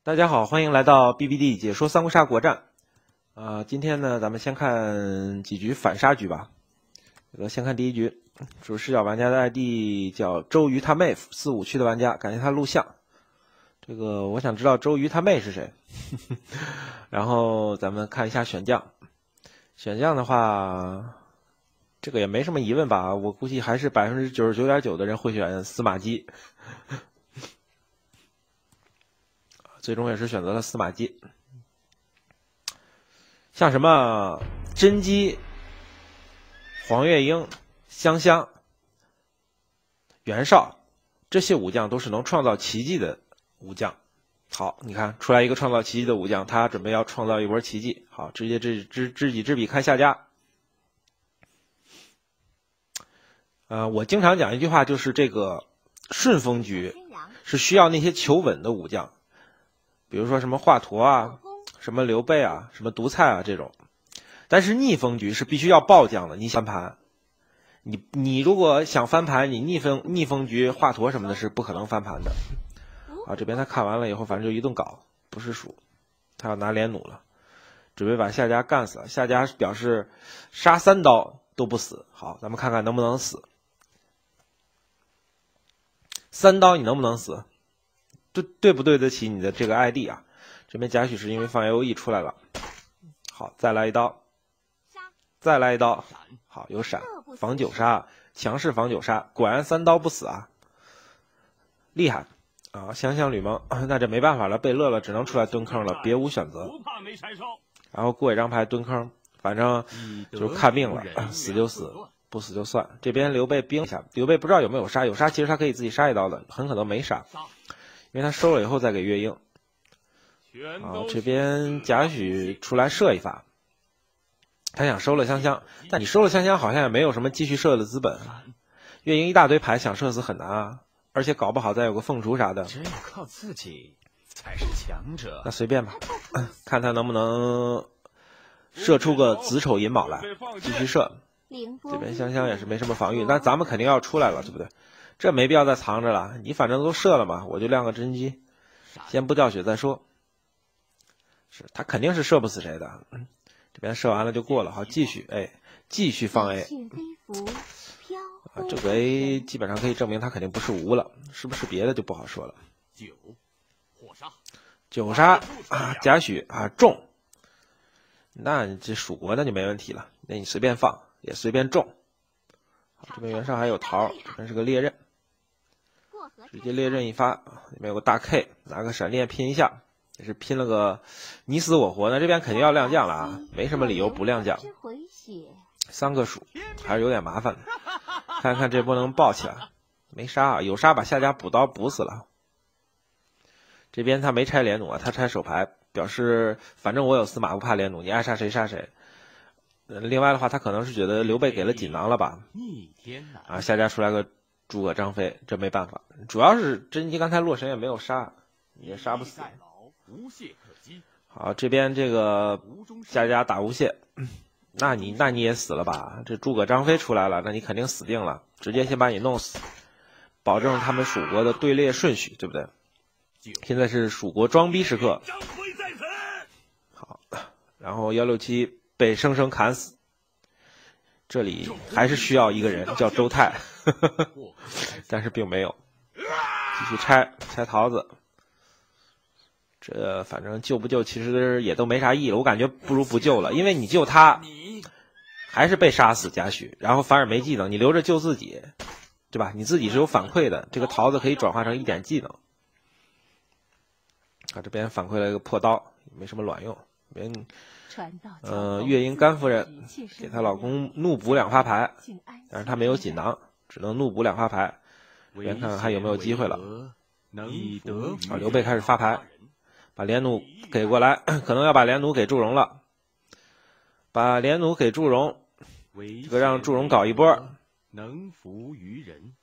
大家好，欢迎来到 BBD 解说三国杀国战。今天呢，咱们先看几局反杀局吧。先看第一局，主视角玩家的 ID 叫周瑜他妹夫，45区的玩家，感谢他录像。我想知道周瑜他妹是谁。然后咱们看一下选将，选将的话，这个也没什么疑问吧？我估计还是99.9%的人会选司马懿。最终也是选择了司马懿。像什么甄姬、黄月英、香香、袁绍，这些武将都是能创造奇迹的武将。好，你看出来一个创造奇迹的武将，他准备要创造一波奇迹。好，直接知己知彼，看下家。我经常讲一句话，就是这个顺风局是需要那些求稳的武将。比如说什么华佗啊，什么刘备啊，什么独菜啊这种，但是逆风局是必须要爆将的。你翻盘，你如果想翻盘，你逆风局华佗什么的是不可能翻盘的。这边他看完了以后，反正就一顿搞，不是输，他要拿连弩了，准备把夏家干死了。夏家表示杀3刀都不死。好，咱们看看能不能死。3刀你能不能死？对不对得起你的这个 ID 啊？这边贾诩是因为放 AOE 出来了。好，再来一刀，再来一刀。好，有闪，防9杀，强势防9杀，果然3刀不死啊，厉害啊！香香吕蒙，那这没办法了，被乐了，只能出来蹲坑了，别无选择。然后过一张牌蹲坑，反正就是看命了，死就死，不死就算。这边刘备兵一下，刘备不知道有没有杀，有杀其实他可以自己杀一刀的，很可能没杀。因为他收了以后再给月英。这边贾诩出来射一发，他想收了香香，但你收了香香好像也没有什么继续射的资本。月英一大堆牌想射死很难啊，而且搞不好再有个凤雏啥的。 只有靠自己才是强者。 那随便吧，看他能不能射出个子丑寅卯来，继续射。这边香香也是没什么防御，但咱们肯定要出来了，对不对？这没必要再藏着了，你反正都射了嘛，我就亮个甄姬，先不掉血再说。是他肯定是射不死谁的，这边射完了就过了。好，继续，继续放 A。这个 A 基本上可以证明他肯定不是无了，是不是别的就不好说了。9杀贾诩中，那你这蜀国那就没问题了，那你随便放也随便中。好，这边袁绍还有桃，这边是个猎刃。直接猎刃一发，里面有个大 K， 拿个闪电拼一下，也是拼了个你死我活。那这边肯定要亮将了啊，没什么理由不亮将。3个蜀还是有点麻烦的，看看这波能爆起来。没杀啊，有杀把夏家补刀补死了。这边他没拆连弩啊，他拆手牌，表示反正我有司马不怕连弩，你爱杀谁杀谁。另外的话，他可能是觉得刘备给了锦囊了吧？夏家出来个诸葛张飞，这没办法，主要是甄姬刚才洛神也没有杀，也杀不死。好，这边这个夏家打无懈，那你也死了吧？这诸葛张飞出来了，那你肯定死定了，直接先把你弄死，保证他们蜀国的队列顺序，对不对？现在是蜀国装逼时刻。好，然后167被生生砍死。这里还是需要一个人叫周泰，但是并没有。继续拆桃子，这反正救不救其实也都没啥意义了，我感觉不如不救了，因为你救他还是被杀死贾诩，然后反而没技能，你留着救自己，对吧？你自己是有反馈的，这个桃子可以转化成1点技能。这边反馈了一个破刀，没什么卵用。月英甘夫人给她老公怒补2发牌，但是她没有锦囊，只能怒补2发牌。这边看看还有没有机会了。刘备开始发牌，把连弩给过来，可能要把连弩给祝融了。把连弩给祝融，这个让祝融搞一波。 能服于人。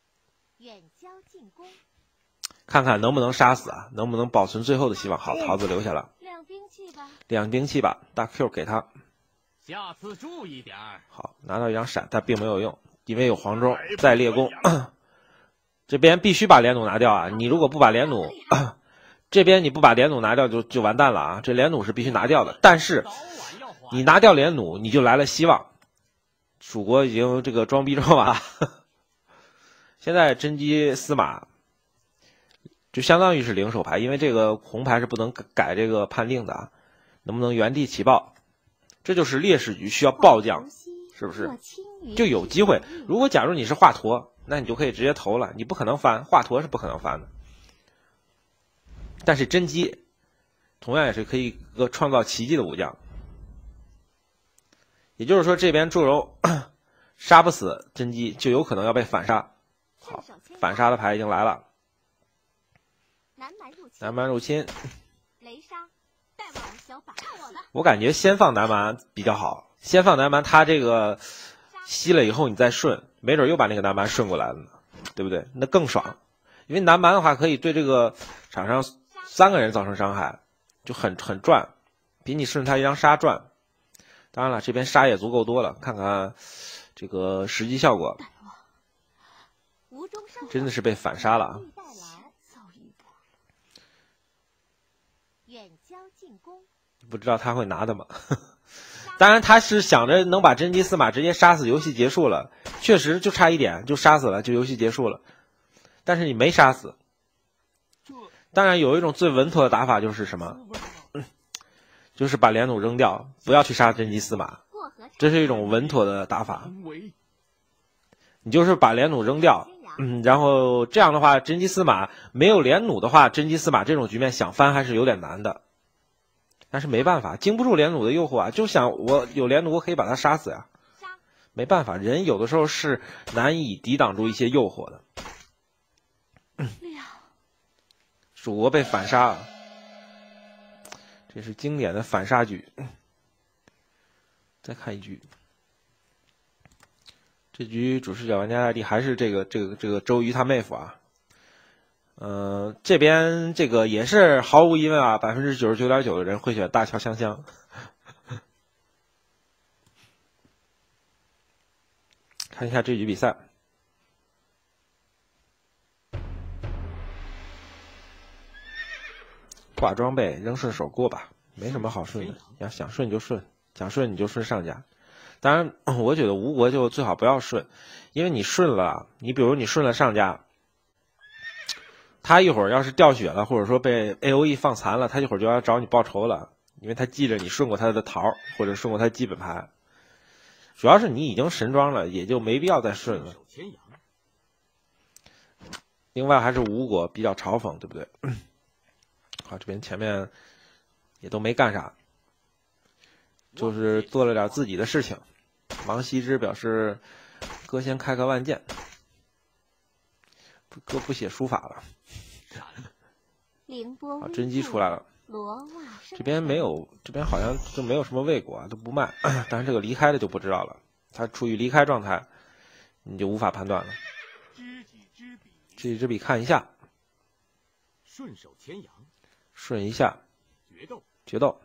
看看能不能杀死啊，能不能保存最后的希望。好，桃子留下了。亮兵器吧，大 Q 给他。 下次注意点。 好，拿到一张闪，但并没有用，因为有黄忠再猎弓。这边必须把连弩拿掉啊！你如果不把连弩， 这边你不把连弩拿掉就完蛋了啊！这连弩是必须拿掉的，但是你拿掉连弩，你就来了希望。蜀国已经这个装逼装完了，现在真姬司马就相当于是零手牌，因为这个红牌是不能改这个判定的啊。能不能原地起爆？这就是劣势局需要爆将，是不是？就有机会。如果假如你是华佗，那你就可以直接投了，你不可能翻，华佗是不可能翻的。但是真姬同样也是可以创造奇迹的武将。也就是说，这边祝融杀不死真姬，就有可能要被反杀。好，反杀的牌已经来了。南蛮入侵， 雷杀，代王小把我的。 我感觉先放南蛮比较好，先放南蛮，他这个吸了以后你再顺，没准又把那个南蛮顺过来了呢，对不对？那更爽，因为南蛮的话可以对这个场上3个人造成伤害，就很赚，比你顺他一张杀赚。当然了，这边杀也足够多了，看看这个实际效果，真的是被反杀了啊！不知道他会拿的吗？当然他是想着能把真姬司马直接杀死，游戏结束了。确实就差一点就杀死了，就游戏结束了。但是你没杀死。当然有一种最稳妥的打法就是什么？就是把连弩扔掉，不要去杀真姬司马，这是一种稳妥的打法。你就是把连弩扔掉，然后这样的话，真姬司马没有连弩的话，真姬司马这种局面想翻还是有点难的。但是没办法，经不住连弩的诱惑啊！就想我有连弩，我可以把他杀死呀。没办法，人有的时候是难以抵挡住一些诱惑的。蜀国被反杀了。这是经典的反杀局。再看一局，这局主视角玩家ID还是这个周瑜他妹夫啊。这边这个也是毫无疑问啊，99.9%的人会选大乔香香。看一下这局比赛。挂装备扔顺手过吧，没什么好顺的。要想顺就顺，想顺你就顺上家。当然，我觉得吴国就最好不要顺，因为你顺了，你比如你顺了上家，他一会儿要是掉血了，或者说被 AOE 放残了，他一会儿就要找你报仇了，因为他记着你顺过他的桃，或者顺过他基本盘。主要是你已经神装了，也就没必要再顺了。另外还是吴国比较嘲讽，对不对？好，这边前面也都没干啥，就是做了点自己的事情。王羲之表示，哥先开个万剑，哥不写书法了。好，真姬出来了。这边没有，这边好像就没有什么魏国啊，都不卖。但是这个离开的就不知道了，他处于离开状态，你就无法判断了。知己知彼，看一下。 顺手牵羊。 顺一下，决斗，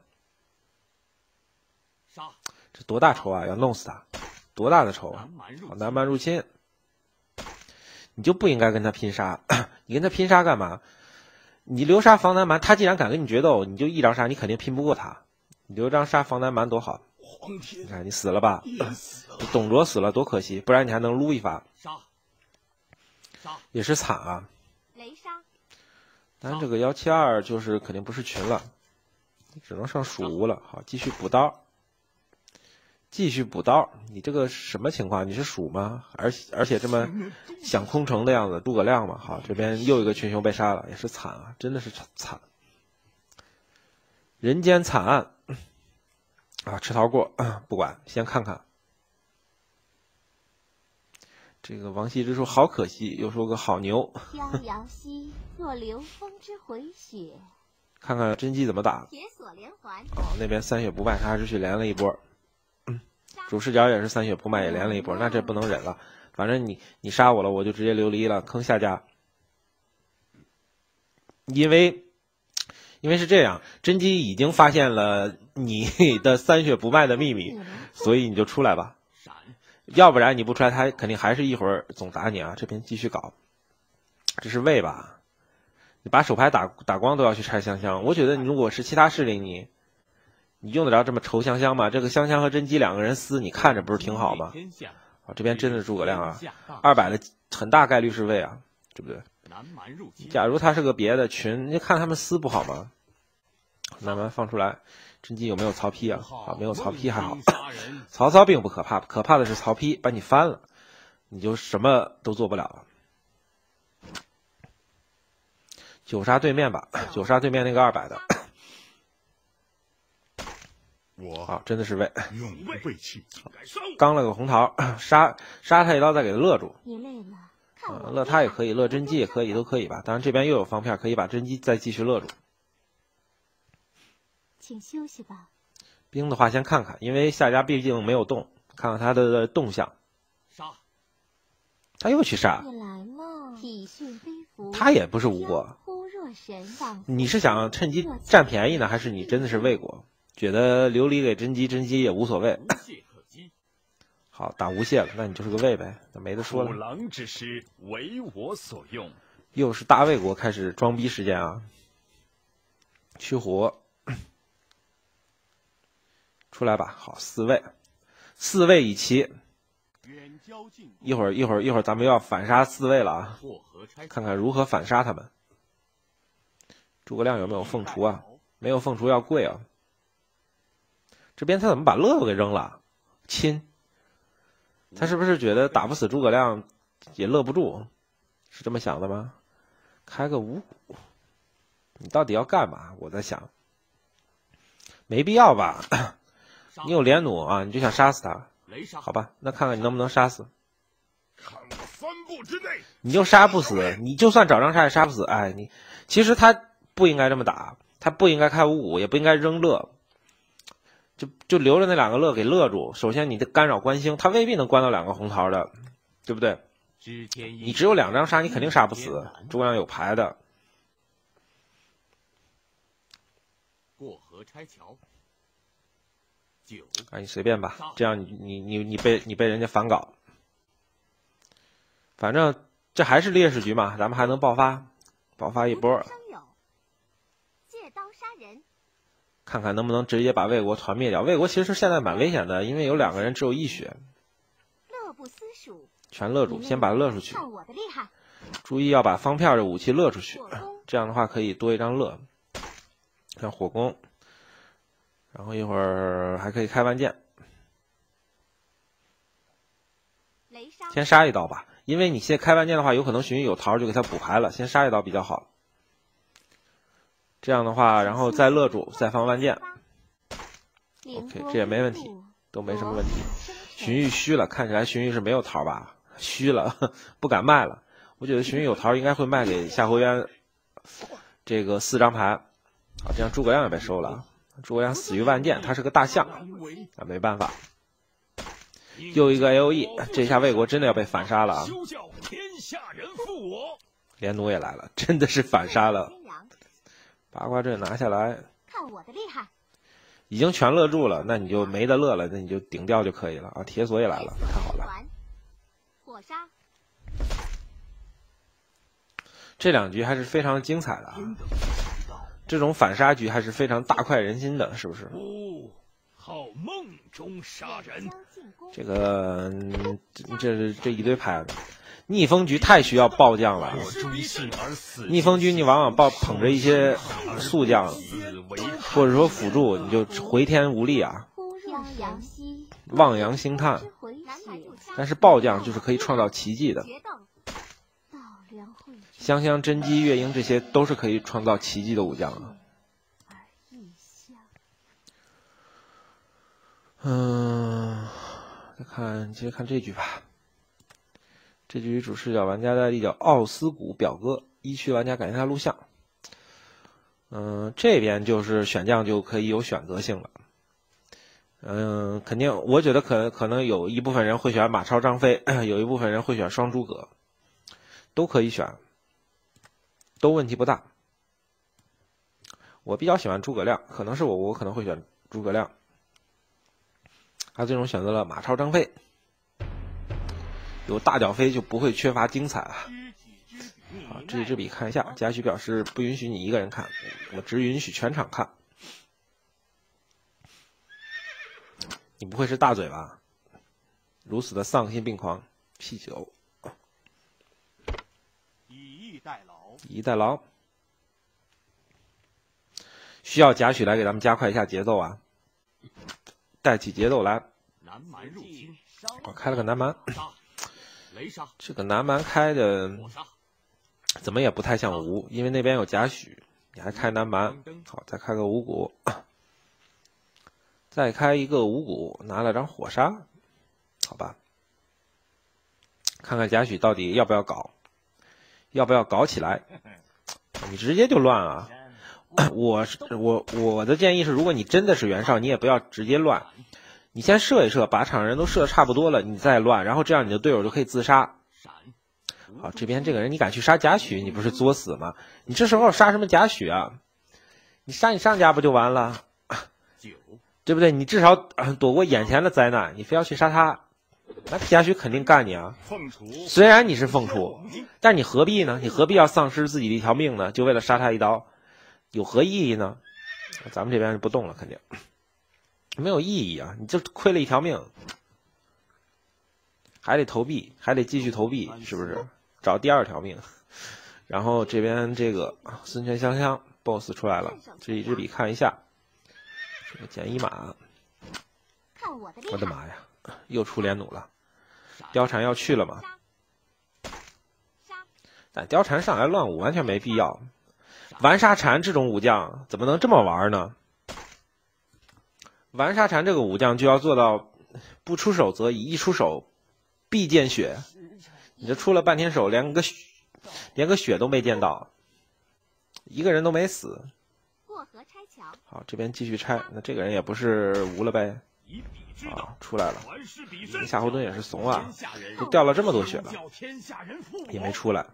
杀！ 这多大仇啊！要弄死他，多大的仇啊！好，南蛮入侵，你就不应该跟他拼杀，你跟他拼杀干嘛？你留杀防南蛮，他既然敢跟你决斗，你就一张杀，你肯定拼不过他。你留张杀防南蛮多好，你看你死了吧？你董卓死了多可惜，不然你还能撸一发。也是惨啊！但这个172就是肯定不是群了，只能上蜀吴了。好，继续补刀，继续补刀。你这个什么情况？你是蜀吗？而且这么想空城的样子，诸葛亮嘛。好，这边又一个群雄被杀了，也是惨啊，真的是惨。人间惨案啊！吃桃过，不管，先看看。这个王羲之说好可惜，又说个好牛。 逍遥兮，若流风之回雪。 看看真姬怎么打。 铁锁连环。 那边3血不败，他还是去连了一波。主视角也是3血不败，也连了一波，那这不能忍了。反正你杀我了，我就直接流离了，坑下家。因为是这样，真姬已经发现了你的3血不败的秘密，所以你就出来吧。要不然你不出来，他肯定还是一会儿总打你啊！这边继续搞，这是魏吧？ 你把手牌打光都要去拆香香。我觉得你如果是其他势力，你用得着这么愁香香吗？这个香香和甄姬两个人撕，你看着不是挺好吗？啊，这边真的是诸葛亮啊，200的很大概率是魏啊，对不对？假如他是个别的群，你看他们撕不好吗？慢慢放出来，甄姬有没有曹丕啊？啊，没有曹丕还好。曹操并不可怕，可怕的是曹丕把你翻了，你就什么都做不了了。9杀对面吧，9杀对面那个200的。好，真的是魏， 永不背弃。 刚了个红桃，杀他一刀，再给他勒住。 你累了， 勒他也可以，勒甄姬也可以，都可以吧。当然这边又有方片，可以把甄姬再继续勒住。 请休息吧。 兵的话先看看，因为夏家毕竟没有动，看看他的动向。 杀， 他又去杀， 你来了，体恤非福。 他也不是吴国。 若神你是想趁机占便宜呢，还是你真的是魏国？觉得琉璃给甄姬，甄姬也无所谓。好，打无懈了，那你就是个魏呗，那没得说了。 虎狼之师为我所用。 又是大魏国开始装逼时间啊！驱虎，出来吧。好，4魏以齐。一会儿咱们又要反杀4魏了啊！看看如何反杀他们。诸葛亮有没有凤雏啊？没有凤雏要跪啊！这边他怎么把乐都给扔了？亲，他是不是觉得打不死诸葛亮也勒不住？是这么想的吗？开个五谷，你到底要干嘛？我在想，没必要吧？你有连弩啊，你就想杀死他？好吧，那看看你能不能杀死。 看我3步之内， 你就杀不死，你就算找张杀也杀不死。哎，你其实他不应该这么打，他不应该开五谷，也不应该扔乐。就留着那2个乐给勒住。首先你的干扰关星，他未必能关到2个红桃的，对不对？你只有2张杀，你肯定杀不死。诸葛亮有牌的。 过河拆桥。9， 啊，你随便吧，这样你被人家反搞。反正这还是劣势局嘛，咱们还能爆发一波。 借刀杀人。 看看能不能直接把魏国团灭掉。魏国其实现在蛮危险的，因为有2个人只有1血。 乐不思蜀， 全勒住，先把他勒出去。 看我的厉害！ 注意要把方片的武器勒出去，这样的话可以多一张乐。像火攻，然后一会儿还可以开万箭。先杀一刀吧，因为你现在开万箭的话，有可能荀彧有桃就给他补牌了，先杀一刀比较好。这样的话，然后再勒住，再放万箭。OK， 这也没问题，都没什么问题。荀彧虚了，看起来荀彧是没有桃吧？虚了，不敢卖了。我觉得荀彧有桃，应该会卖给夏侯渊这个4张牌。好，这样诸葛亮也被收了。诸葛亮死于万箭，他是个大象啊，没办法。又一个 AOE， 这下魏国真的要被反杀了啊！连弩也来了，真的是反杀了。八卦阵拿下来， 看我的厉害！ 已经全勒住了，那你就没得勒了，那你就顶掉就可以了啊！铁索也来了，太好了。 火杀。 这2局还是非常精彩的啊！这种反杀局还是非常大快人心的，是不是？ 好梦中杀人。 这个这一堆牌，逆风局太需要爆将了。逆风局你往往捧着一些速将，或者说辅助，你就回天无力啊。望洋兴叹。但是爆将就是可以创造奇迹的。香香、甄姬、月英这些都是可以创造奇迹的武将啊。接着看这局吧。这局主视角玩家的叫奥斯古表哥，1区玩家感谢他录像。这边就是选将就可以有选择性了。肯定，我觉得可能有一部分人会选马超、张飞，有一部分人会选双诸葛，都可以选，都问题不大。我比较喜欢诸葛亮，可能是我可能会选诸葛亮。他最终选择了马超、张飞，有大脚飞就不会缺乏精彩啊！ 这一支笔看一下，嘉许表示不允许你一个人看，我只允许全场看。你不会是大嘴吧？如此的丧心病狂，啤酒。以逸待劳，需要贾诩来给咱们加快一下节奏啊，带起节奏来。 南蛮入侵， 我开了个南蛮， 雷杀， 这个南蛮开的怎么也不太像吴，因为那边有贾诩，你还开南蛮，好，再开个五谷，再开一个五谷，拿了张火杀，好吧，看看贾诩到底要不要搞。要不要搞起来？你直接就乱啊！我的建议是，如果你真的是袁绍，你也不要直接乱，你先射一射，把场人都射的差不多了，你再乱，然后这样你的队友就可以自杀。好，这边这个人你敢去杀贾诩，你不是作死吗？你这时候杀什么贾诩啊？你杀你上家不就完了？对不对？你至少躲过眼前的灾难，你非要去杀他。那贾诩肯定干你啊！虽然你是凤雏，但你何必呢？你何必要丧失自己的一条命呢？就为了杀他一刀，有何意义呢？咱们这边就不动了，肯定没有意义啊！你就亏了一条命，还得投币，还得继续投币，是不是？找第二条命。然后这边这个孙权香香 BOSS 出来了，这一支笔看一下，这个减一马，我的妈呀！又出连弩了，貂蝉要去了吗？但貂蝉上来乱舞完全没必要。玩沙蝉这种武将怎么能这么玩呢？玩沙蝉这个武将就要做到不出手则已，一出手必见血。你这出了半天手，连个血都没见到，一个人都没死。好，这边继续拆，那这个人也不是无了呗。啊，出来了！夏侯惇也是怂啊，都掉了这么多血了，也没出来。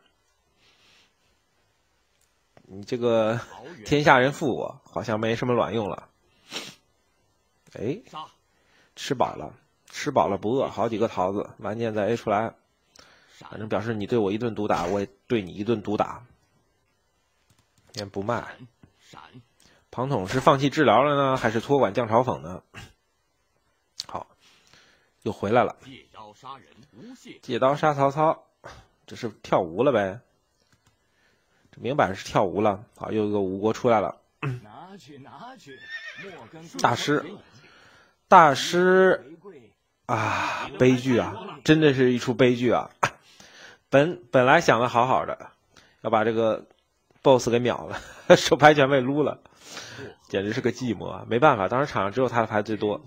你这个天下人负我，好像没什么卵用了。哎，吃饱了，吃饱了不饿，好几个桃子，完剑再 A 出来，反正表示你对我一顿毒打，我也对你一顿毒打。先不卖。庞统是放弃治疗了呢，还是托管降嘲讽呢？好，又回来了。借刀杀曹操，这是跳吴了呗？这明摆着是跳吴了。好，又一个吴国出来了。大师啊，悲剧啊，真的是一出悲剧啊！本来想的好好的，要把这个 BOSS 给秒了，手牌全被撸了，简直是个寂寞啊！没办法，当时场上只有他的牌最多。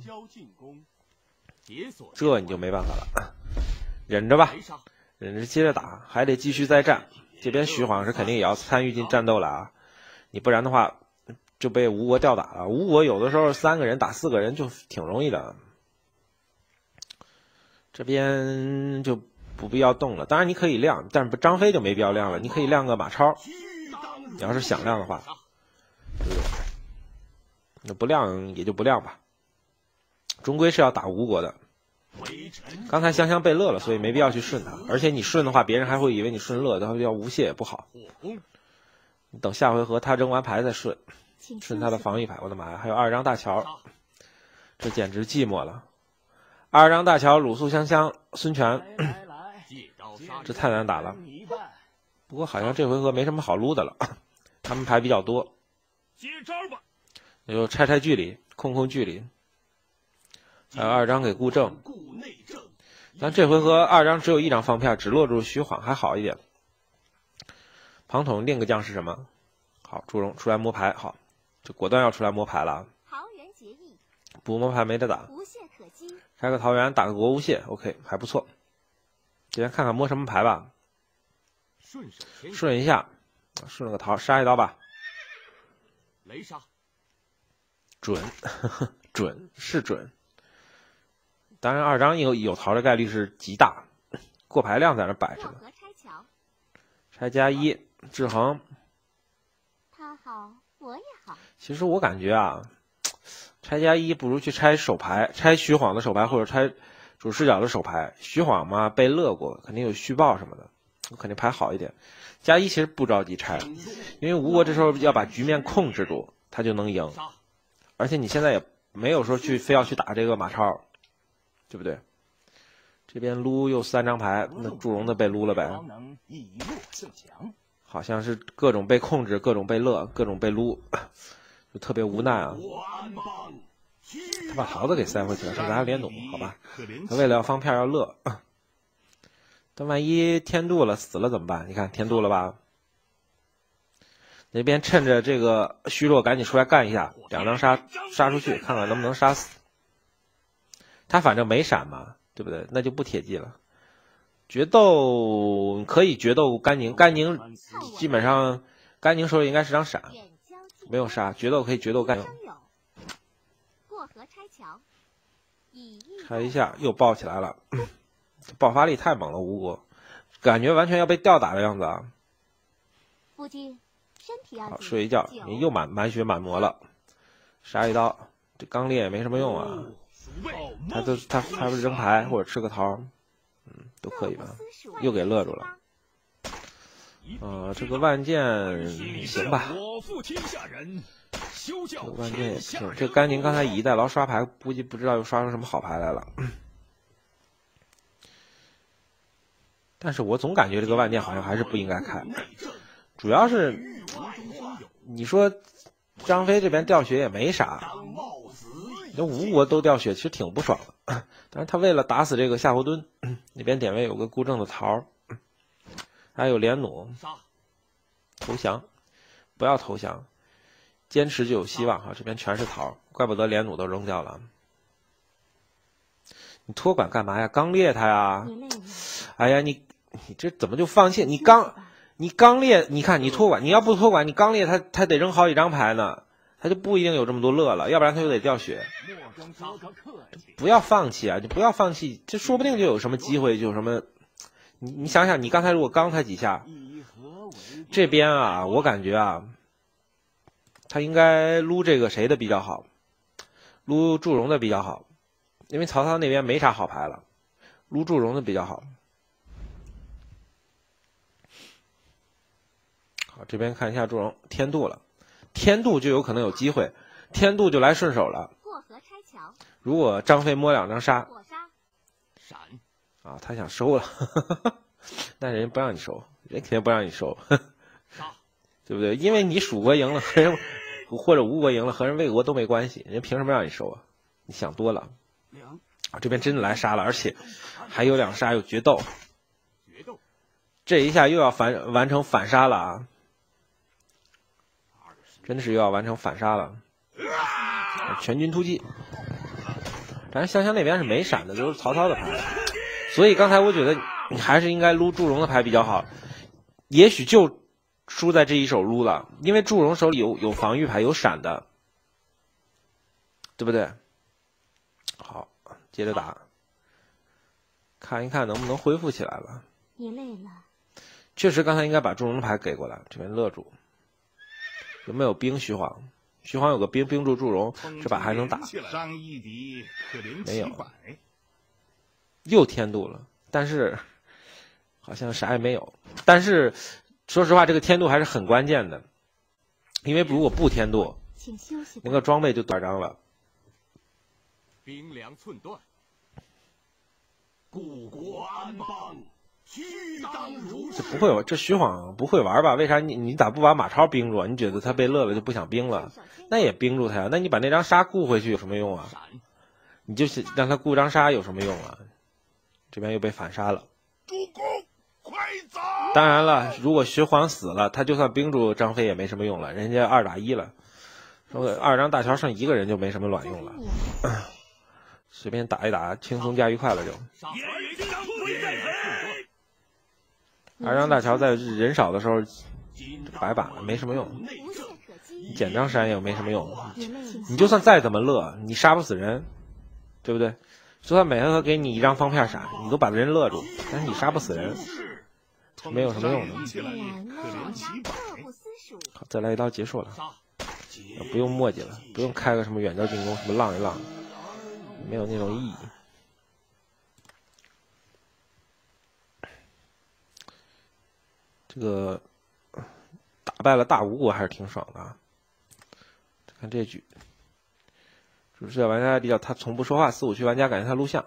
这你就没办法了，忍着吧，忍着接着打，还得继续再战。这边徐晃是肯定也要参与进战斗了啊，你不然的话就被吴国吊打了。吴国有的时候3个人打4个人就挺容易的，这边就不必要动了。当然你可以亮，但是张飞就没必要亮了，你可以亮个马超，你要是想亮的话，那不亮也就不亮吧，终归是要打吴国的。刚才香香被乐了，所以没必要去顺他，而且你顺的话，别人还会以为你顺乐，他要无懈也不好。你等下回合他扔完牌再顺他的防御牌。我的妈呀，还有2张大乔，这简直寂寞了。2张大乔，鲁肃、香香、孙权，这太难打了。不过好像这回合没什么好撸的了，他们牌比较多。那就拆距离，控距离。还有2张给顾正，但这回合2张只有1张方片，只落住徐晃，还好一点。庞统另一个将是什么？好，朱荣出来摸牌，好，这果断要出来摸牌了。不摸牌没得打，开个桃园打个国无懈 ，OK， 还不错。这边看看摸什么牌吧，顺一下，顺了个桃，杀一刀吧。 雷杀， 准，准是准。当然2张有桃的概率是极大，过牌量在那摆着呢。拆+1，制衡。 他好，我也好。 其实我感觉啊，拆+1不如去拆手牌，拆徐晃的手牌或者拆主视角的手牌。徐晃嘛被乐过，肯定有虚报什么的。 我肯定牌好一点。+1其实不着急拆，因为吴国这时候要把局面控制住，他就能赢。而且你现在也没有说非要去打这个马超，对不对？这边撸又3张牌，那祝融的被撸了呗。好像是各种被控制，各种被乐，各种被撸，就特别无奈啊。他把桃子给塞回去了，剩下连弩，好吧。他为了要方片要乐，但万一天妒了死了怎么办？你看天妒了吧？那边趁着这个虚弱赶紧出来干一下，2张杀出去，看看能不能杀死。他反正没闪嘛，对不对？那就不铁骑了。决斗可以决斗甘宁，甘宁基本上甘宁手里应该是张闪，没有杀。决斗可以决斗甘宁。开一下又爆起来了，爆发力太猛了，吴国感觉完全要被吊打的样子啊！好，睡一觉，你又满血满魔了，杀一刀，这刚烈也没什么用啊。他还不是扔牌或者吃个桃，都可以吧？又给勒住了。这个万剑行吧？这个万剑也行。这甘宁刚才以逸待劳刷牌，估计不知道又刷出什么好牌来了。但是我总感觉这个万剑好像还是不应该开，主要是你说张飞这边掉血也没啥，这吴国都掉血，其实挺不爽的。但是他为了打死这个夏侯惇，那边点位有个孤正的桃，还有连弩，投降，不要投降，坚持就有希望哈。这边全是桃，怪不得连弩都扔掉了。你托管干嘛呀？刚烈他呀！哎呀，你这怎么就放弃？你刚烈，你看你托管，你要不托管，你刚烈他得扔好几张牌呢，他就不一定有这么多乐了，要不然他就得掉血。不要放弃啊！你不要放弃，这说不定就有什么机会，就有什么。你想想，你刚才如果刚他几下，这边啊，我感觉啊，他应该撸这个谁的比较好，撸祝融的比较好，因为曹操那边没啥好牌了，撸祝融的比较好。好，这边看一下祝融天妒了，天妒就有可能有机会，天妒就来顺手了。如果张飞摸2张杀，啊，他想收了，但人家不让你收，人肯定不让你收，对不对？因为你蜀国赢了，和人或者吴国赢了，和人魏国都没关系，人家凭什么让你收啊？你想多了。啊，这边真的来杀了，而且还有2杀，有决斗，这一下又要完成反杀了啊！真的是又要完成反杀了，全军突击。但是香香那边是没闪的，都是曹操的牌，所以刚才我觉得你还是应该撸祝融的牌比较好，也许就输在这一手撸了，因为祝融手里有防御牌，有闪的，对不对？好，接着打，看一看能不能恢复起来了。 你累了。 确实，刚才应该把祝融的牌给过来，这边勒住。有没有兵？徐晃，徐晃有个兵住祝融，这把还能打。没有，又天妒了，但是好像啥也没有。但是说实话，这个天妒还是很关键的，因为如果不天妒，那个装备就短张了。 兵粮寸断，故国安邦。 这不会，这徐晃不会玩吧？为啥你咋不把马超冰住？你觉得他被乐了就不想冰了？那也冰住他呀。那你把那张杀固回去有什么用啊？你就是让他固张杀有什么用啊？这边又被反杀了。 主公，快走！ 当然了，如果徐晃死了，他就算冰住张飞也没什么用了，人家2打1了。说2张大乔剩1个人就没什么卵用了。随便打一打，轻松加愉快了就。2张大乔在人少的时候白板了，没什么用。你捡张山也没什么用。你就算再怎么乐，你杀不死人，对不对？就算每回合给你1张方片闪，你都把人勒住，但是你杀不死人，没有什么用的。好，再来一刀结束了，不用墨迹了，不用开个什么远交近攻，什么浪一浪，没有那种意义。 这个打败了大吴国还是挺爽的啊。看这局，主视角玩家比较他从不说话，4、5区玩家感觉他录像。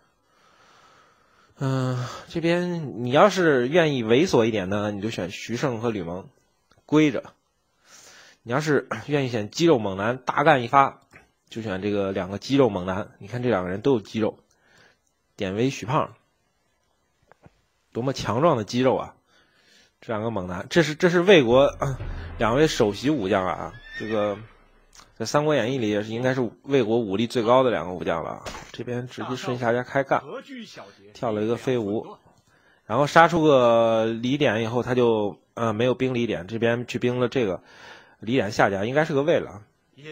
这边你要是愿意猥琐一点呢，你就选徐胜和吕蒙，归着。你要是愿意选肌肉猛男，大干一发，就选这个2个肌肉猛男。你看这2个人都有肌肉，典韦、许胖，多么强壮的肌肉啊！这2个猛男，这是魏国2位首席武将啊，这个在《三国演义》里也是应该是魏国武力最高的2个武将了。这边直接顺下家开干，跳了一个飞吴，然后杀出个李典以后，他就没有兵李典，这边去兵了这个李典下家，应该是个魏了。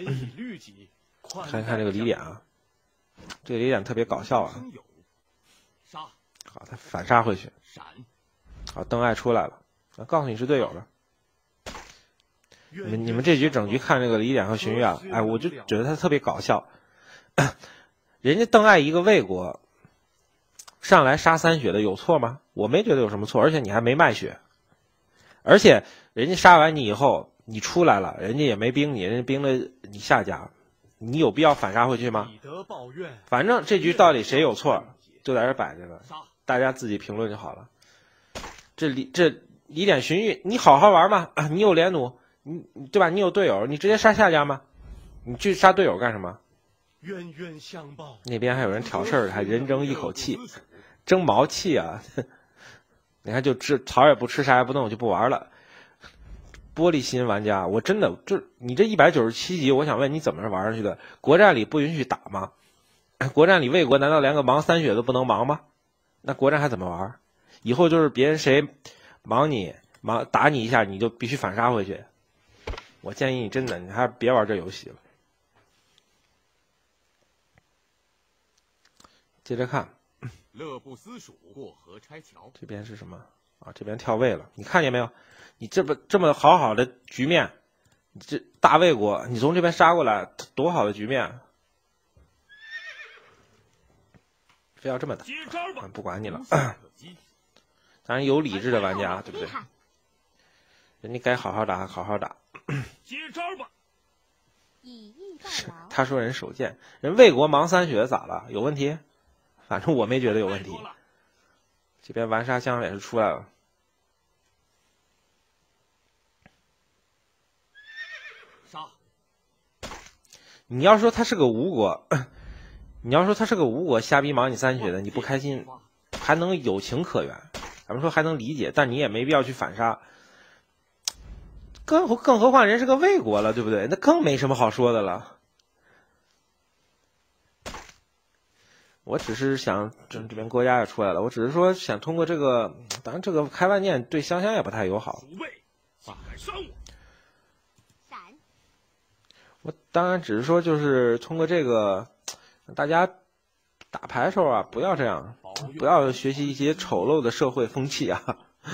看看这个李典啊，这个李典特别搞笑啊。好，他反杀回去。好，邓艾出来了，告诉你是队友了。你们这局整局看这个李典和荀彧啊，哎，我就觉得他特别搞笑。人家邓艾一个魏国上来杀3血的有错吗？我没觉得有什么错，而且你还没卖血，而且人家杀完你以后你出来了，人家也没兵你，人家兵了你下家，你有必要反杀回去吗？反正这局到底谁有错就在这摆着呢，大家自己评论就好了。这李典荀彧，你好好玩嘛，你有连弩，你对吧？你有队友，你直接杀下家吗？你去杀队友干什么？ 冤冤相报。 那边还有人挑事儿，还人争一口气，争毛气啊！你看，就吃草也不吃，啥也不弄，就不玩了。玻璃心玩家，我真的你这197级，我想问你怎么玩上去的？国战里不允许打吗？国战里魏国难道连个盲3血都不能盲吗？那国战还怎么玩？以后就是别人谁打你一下，你就必须反杀回去。我建议你真的，你还是别玩这游戏了。接着看， 乐不思蜀过河拆桥， 这边是什么啊？这边跳位了，你看见没有？你这么好的局面，你这大魏国，你从这边杀过来，多好的局面，非要这么打，不管你了。当然有理智的玩家，对不对？人家该好好打，好好打。 接招吧！以逸待劳。 他说人手贱，人魏国盲3血咋了？有问题？反正我没觉得有问题。这边玩杀枪也是出来了。 杀！ 你要说他是个吴国，瞎逼盲你3血的，你不开心，还能有情可原，咱们说还能理解，但你也没必要去反杀。更何况人是个魏国了，对不对？那更没什么好说的了。我只是想，这边郭嘉也出来了。我只是说想通过这个，当然这个开万念对香香也不太友好。我当然只是说，就是通过这个，大家打牌时候啊，不要这样，不要学习一些丑陋的社会风气啊。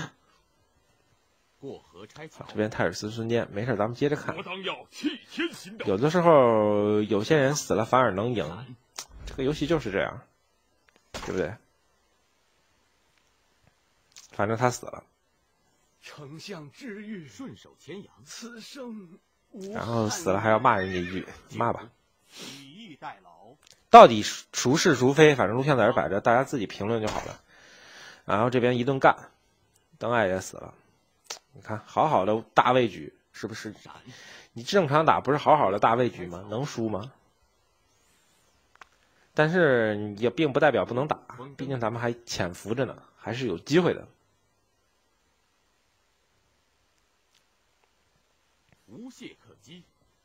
这边泰尔斯孙坚，没事，咱们接着看。有的时候有些人死了反而能赢。这个游戏就是这样，对不对？反正他死了， 丞相之欲顺手牵羊，此生然后死了还要骂人家一句，骂吧。 以逸待劳， 到底孰是孰非，反正录像在这摆着，大家自己评论就好了。然后这边一顿干，邓艾也死了。你看，好好的大魏局，是不是？你正常打不是好好的大魏局吗？能输吗？但是也并不代表不能打，毕竟咱们还潜伏着呢，还是有机会的。 无懈可击，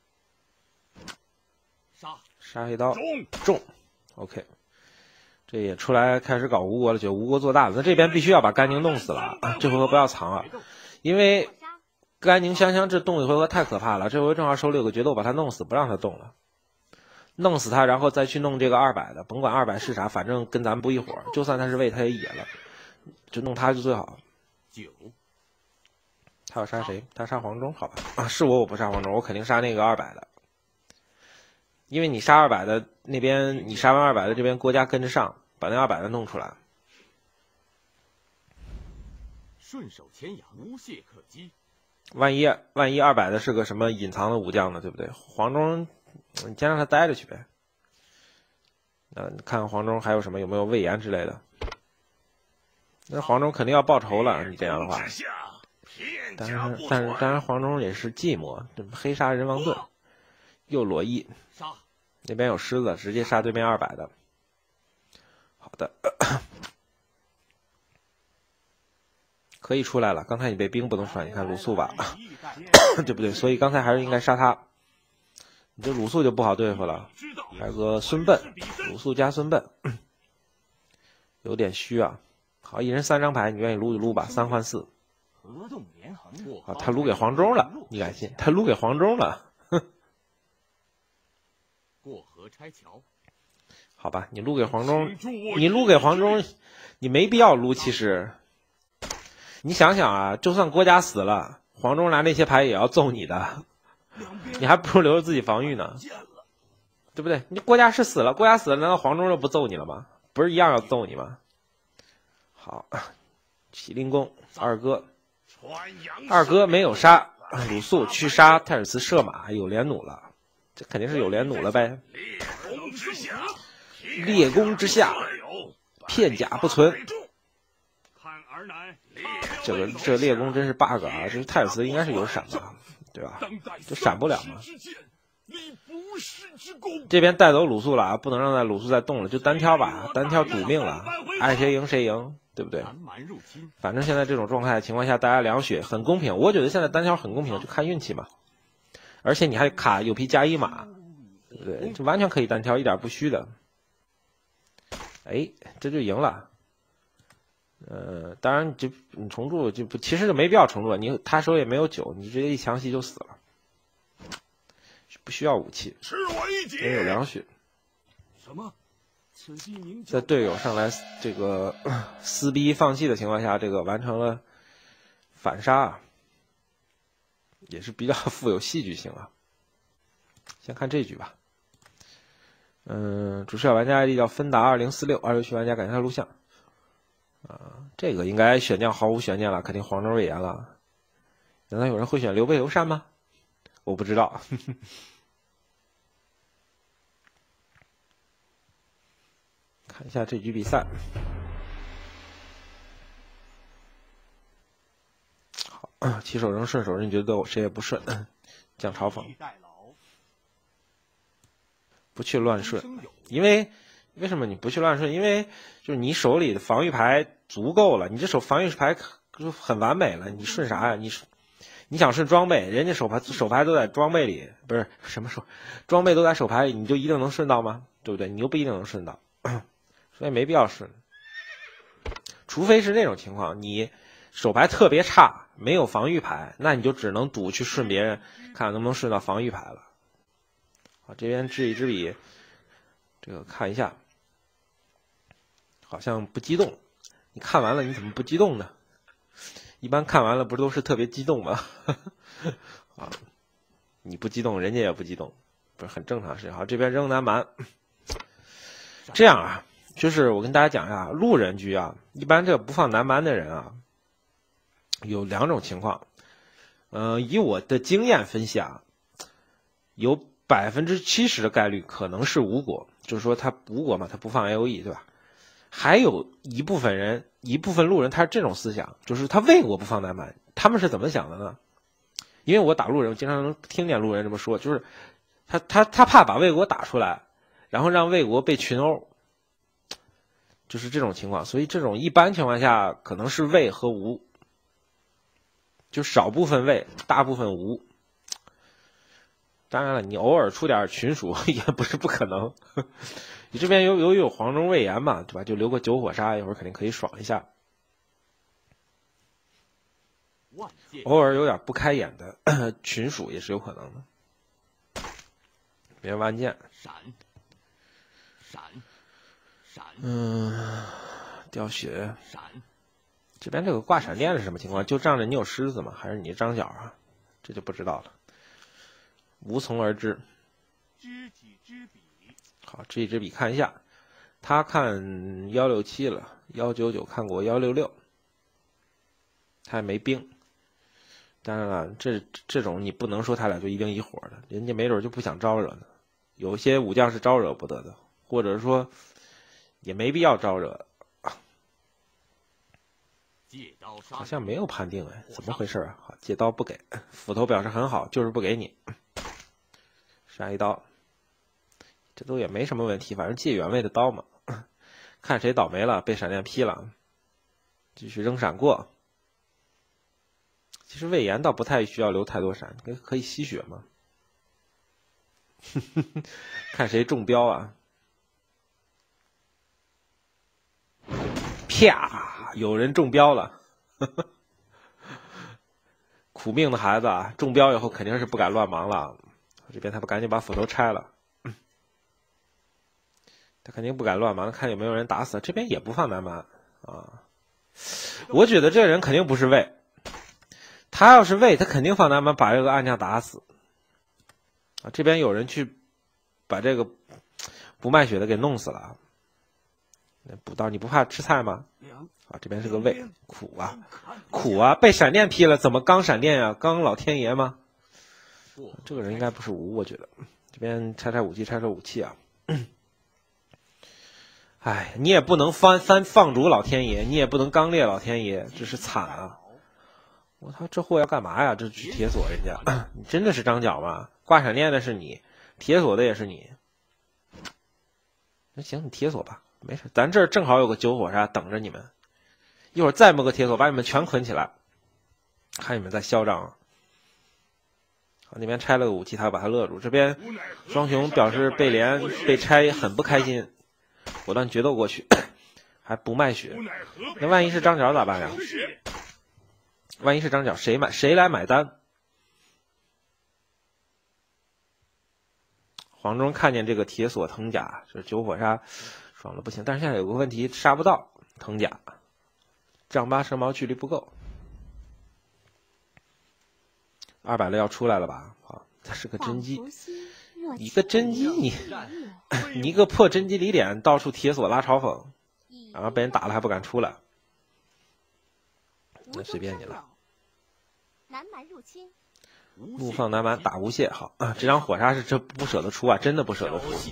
杀一刀中 ，OK， 这也出来开始搞吴国了，觉得吴国做大了，那这边必须要把甘宁弄死了，这回合不要藏了，因为甘宁香香这动一回合太可怕了，这回正好手里有个决斗，把他弄死，不让他动了。弄死他，然后再去弄这个200的，甭管200是啥，反正跟咱们不一伙儿。就算他是魏，他也野了，就弄他就最好。他要杀谁？他杀黄忠，好吧？啊，是我不杀黄忠，我肯定杀那个200的，因为你杀200的那边，你杀完200的这边，郭嘉跟着上，把那200的弄出来。 顺手牵羊，无懈可击。 万一200的是个什么隐藏的武将呢？对不对？黄忠，你先让他待着去呗。你看看黄忠还有什么，有没有魏延之类的？那黄忠肯定要报仇了，你这样的话。但是黄忠也是寂寞，黑杀人王盾，又罗毅，那边有狮子，直接杀对面200的。好的，可以出来了。刚才你被兵不能出来，你看鲁肃吧，对不对？所以刚才还是应该杀他。你这鲁肃就不好对付了，还有个孙臏，鲁肃加孙臏，有点虚啊。好，一人3张牌，你愿意撸就撸吧，3换4。啊，他撸给黄忠了，你敢信？他撸给黄忠了。 过河拆桥。 好吧，你撸给黄忠，你没必要撸。其实，你想想啊，就算郭嘉死了，黄忠拿那些牌也要揍你的，你还不如留着自己防御呢，对不对？你郭嘉死了，难道黄忠就不揍你了吗？不是一样要揍你吗？好，麒麟弓二哥没有杀鲁肃，去杀泰尔茨射马，有连弩了，这肯定是有连弩了呗。列弓之下，片甲不存。这列弓真是 bug 啊！这泰尔茨应该是有闪吧，对吧？就闪不了嘛。这边带走鲁肃了啊，不能让鲁肃再动了，就单挑吧，单挑赌命了，爱谁赢谁赢，对不对？反正现在这种状态的情况下，大家2血很公平，我觉得现在单挑很公平，就看运气嘛。而且你还卡有匹加1马，对不对？这完全可以单挑，一点不虚的。哎，这就赢了。当然你重铸就不，其实就没必要重铸，他手也没有酒，你直接一强袭就死了。不需要武器，也有2血。 什么？ 在队友上来这个撕逼放弃的情况下，这个完成了反杀，也是比较富有戏剧性啊。先看这局吧。主视角玩家 ID 叫芬达2046，26区玩家感谢他录像。这个应该选将毫无悬念了，肯定黄忠魏延了。难道有人会选刘备刘禅吗？我不知道。看一下这局比赛。好，起手扔顺手扔，觉得谁也不顺，讲嘲讽。不去乱顺，为什么你不去乱顺？因为就是你手里的防御牌足够了，你这手防御牌就很完美了，你顺啥呀？你想顺装备，人家手牌都在装备里，不是什么装备都在手牌里，你就一定能顺到吗？对不对？你又不一定能顺到，所以没必要顺。除非是那种情况，你手牌特别差，没有防御牌，那你就只能赌去顺别人，看能不能顺到防御牌了。好，这边知己知彼，这个看一下，好像不激动。你看完了，你怎么不激动呢？一般看完了不都是特别激动吗？啊，你不激动，人家也不激动，不是很正常的事情。好，这边扔南蛮，这样啊，就是我跟大家讲一下，路人局啊，一般这个不放南蛮的人啊，有2种情况。以我的经验分析啊，有70%的概率可能是吴国，就是说他吴国嘛，他不放 AOE 对吧？还有一部分路人他是这种思想，就是他魏国不放南蛮，他们是怎么想的呢？因为我打路人，我经常能听见路人这么说，就是他怕把魏国打出来，然后让魏国被群殴，就是这种情况。所以这种一般情况下可能是魏和吴，就少部分魏，大部分吴。当然了，你偶尔出点群属也不是不可能。你这边由于有黄忠魏延嘛，对吧？就留个9火杀，一会儿肯定可以爽一下。偶尔有点不开眼的群属也是有可能的。别万剑，掉血。这边这个挂闪电是什么情况？就仗着你有狮子吗？还是你张角啊？这就不知道了，无从而知。好，知己知彼，看一下，他看167了，199看过166， 他也没兵。当然了，这种你不能说他俩就一定一伙的，人家没准就不想招惹呢。有些武将是招惹不得的，或者说也没必要招惹。好像没有判定哎，怎么回事啊？好，借刀不给，斧头表示很好，就是不给你。杀一刀，这都也没什么问题，反正借原位的刀嘛。看谁倒霉了，被闪电劈了，继续扔闪过。其实魏延倒不太需要留太多闪，可以吸血嘛。看谁中标啊！啪，有人中标了。苦命的孩子啊，中标以后肯定是不敢乱忙了。这边他不赶紧把斧头拆了，他肯定不敢乱忙，看有没有人打死。这边也不放南蛮啊，我觉得这个人肯定不是魏。他要是魏，他肯定放南蛮把这个暗将打死。啊，这边有人去把这个不卖血的给弄死了。补刀，你不怕吃菜吗？啊，这边是个魏，苦啊，苦啊！被闪电劈了，怎么刚闪电呀？刚老天爷吗？这个人应该不是吴，我觉得。这边拆武器，拆武器啊！哎，你也不能放逐老天爷，你也不能刚烈老天爷，这是惨啊！我操，这货要干嘛呀？这去铁锁人家，你真的是张角吗？挂闪电的是你，铁锁的也是你。那行，你铁锁吧，没事，咱这儿正好有个9火杀等着你们，一会儿再摸个铁锁，把你们全捆起来，看你们在嚣张。好，那边拆了个武器，他要把他勒住。这边双雄表示被连被拆很不开心，果断决斗过去，还不卖血。那万一是张角咋办呀？万一是张角，谁来买单？黄忠看见这个铁锁藤甲，这9火杀爽的不行，但是现在有个问题，杀不到藤甲，丈八蛇矛距离不够。200了要出来了吧？好，他是个真机，一个真机你一个破真机离脸，到处铁锁拉嘲讽，然后被人打了还不敢出来，那随便你了。 南蛮入侵， 怒放南蛮打无懈，好啊！这张火杀是这不舍得出啊，真的不舍得出。